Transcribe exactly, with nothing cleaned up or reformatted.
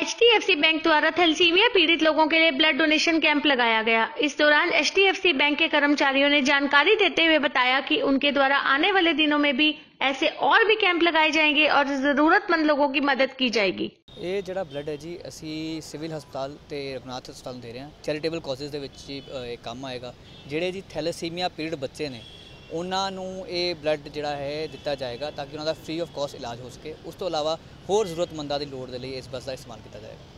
H D F C bank द्वारा thalassaemia पीड़ित लोगों के लिए ब्लड डोनेशन कैंप लगाया गया। इस दौरान H D F C bank के कर्मचारियों ने जानकारी देते हुए बताया कि उनके द्वारा आने वाले दिनों में भी ऐसे और भी कैंप लगाए जाएंगे और जरूरतमंद लोगों की मदद की जाएगी। ਇਹ ਜਿਹੜਾ ਬਲੱਡ ਹੈ ਜੀ ਅਸੀਂ ਸਿਵਲ ਹਸਪਤਾਲ ਤੇ ਰਘੁਨਾਥ ਹਸਪਤਾਲ ਨੂੰ ਦੇ ਰਹੇ ਹਾਂ। ਚੈਰੀਟੇਬਲ ਕਾਜ਼ਸ ਦੇ ਵਿੱਚ ਹੀ ਇਹ ਕੰਮ ਆਏਗਾ। ਜਿਹੜੇ ਜੀ ਥੈਲੇਸੀਮੀਆ ਪੀੜਤ ਬੱਚੇ ਨੇ ਉਹਨਾਂ ਨੂੰ ਇਹ ਬਲੱਡ ਜਿਹੜਾ ਹੈ ਦਿੱਤਾ ਜਾਏਗਾ ਤਾਂ ਕਿ ਉਹਨਾਂ ਦਾ ਫ੍ਰੀ ਆਫ ਕਾਸਟ ਇਲਾਜ ਹੋ ਸਕੇ। ਉਸ ਤੋਂ ਇਲਾਵਾ ਹੋਰ ਜ਼ਰੂਰਤਮੰਦਾਂ ਦੀ ਲੋੜ ਦੇ ਲਈ ਇਸ ਬੱਸ ਦਾ ਇਸਤੇਮਾਲ ਕੀਤਾ ਜਾਏਗਾ।